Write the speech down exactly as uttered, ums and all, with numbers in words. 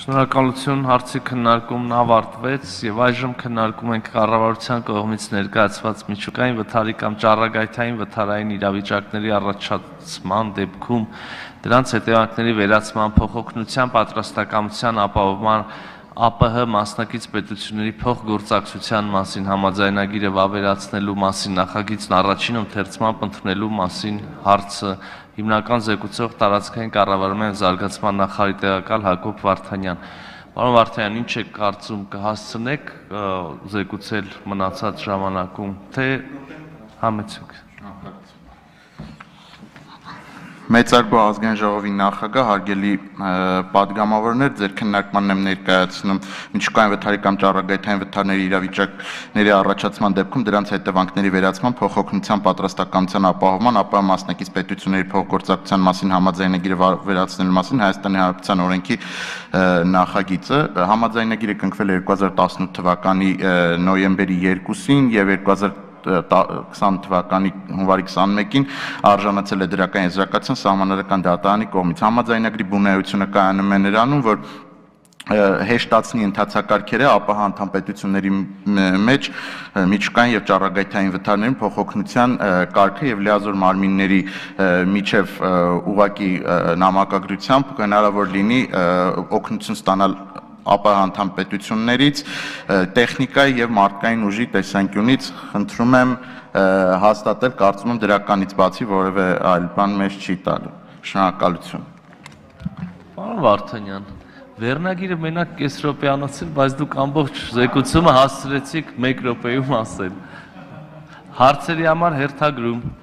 Շնորհակալություն, հարցի քննարկումն ավարտվեց եւ այժմ քննարկում ենք կառավարության կողմից ներկայացված միջուկային վթարի կամ ճառագայթային վթարային իրավիճակների առաջացման դեպքում դրանց հետևանքների վերացման փոխօգնության պատրաստակամության ապահովման ԱՊՀ մասնակից պետությունների փոխգործակցության մասին համաձայնագիրը վավերացնելու մասին նախագիծն առաջին ընթերցմամբ ընդունելու մասին հարցը հիմնական զեկուցող տարածքային կառավարման զարգացման նախարարի տեղակալ Հակոբ Վարդանյան։ Պարոն Վարդանյան, ինչ եք կարծում, կհասցնեք զեկուցել մնացած ժամանակում, թե համեցեք։ Մեծարգո ազգային ժողովի նախագահ, հարգելի պատգամավորներ, ձեր քննարկմանն եմ ներկայացնում միջուկային վթարի կամ ճառագայթային վթարների իրավիճակների առաջացման դեպքում դրանց հետևանքների վերացման փոխօգնության պատրաստակամության ապահովման ԱՊՀ մասնակից պետությունների փոխգործակցության մասին համաձայնագիրը վերացնելու մասին Հայաստանի Հանրապետության օրենքի նախագիծը համաձայնագիրը կնքվել է երկու հազար տասնութ թվականի նոյեմբերի երկուսին եւ երկու հազար քսան թվականի հունվարի քսանմեկին արժանացել է դրական եզրակացության սահմանադրական դատարանի կողմից։ Համաձայնագրի բունայությունը կայանում է նրանում, որ հեշտացնի ընթացակարգերը ԱՊՀ անդամ պետությունների մեջ միջուկային եւ ճառագայթային վթարներին փոխօգնության կարգը եւ լիազոր մարմինների միջև ուղղակի նամակագրությամբ հնարավոր լինի օգնություն ստանալ ԱՊՀ անդամ պետություններից տեխնիկայի եւ մարդկային ուժի տեսանկյունից խնդրում եմ հաստատել, կարծում եմ դրականից բացի որևէ այլ բան մեզ չի տալու։ Շնորհակալություն։ Պարոն Վարդանյան, վերնագիրը մենակ կես րոպեանոց էր, բայց դուք ամբողջ զեկուցումը հասցրեցիք մեկ րոպեում ասել։ Հարցերի համար հերթագրում։